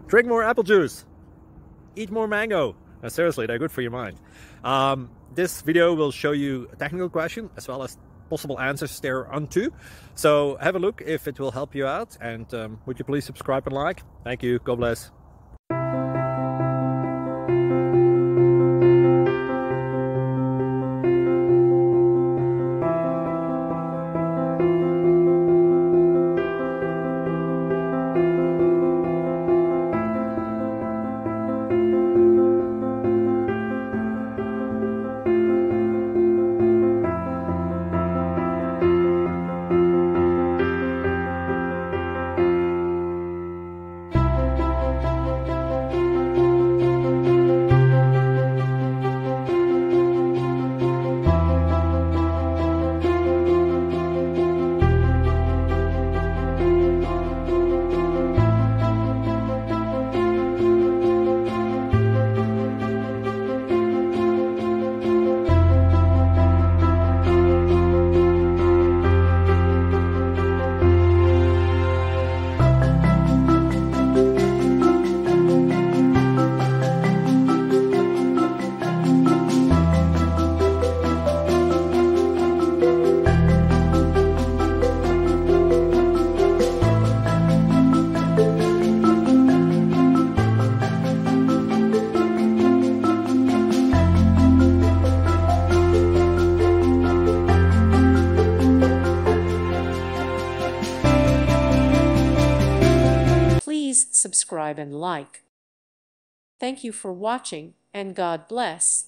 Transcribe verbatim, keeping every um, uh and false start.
Drink more apple juice. Eat more mango. No, seriously, they're good for your mind. Um, this video will show you a technical question as well as possible answers thereunto. So have a look if it will help you out, and um, would you please subscribe and like? Thank you. God bless. Please subscribe and like. Thank you for watching, and God bless.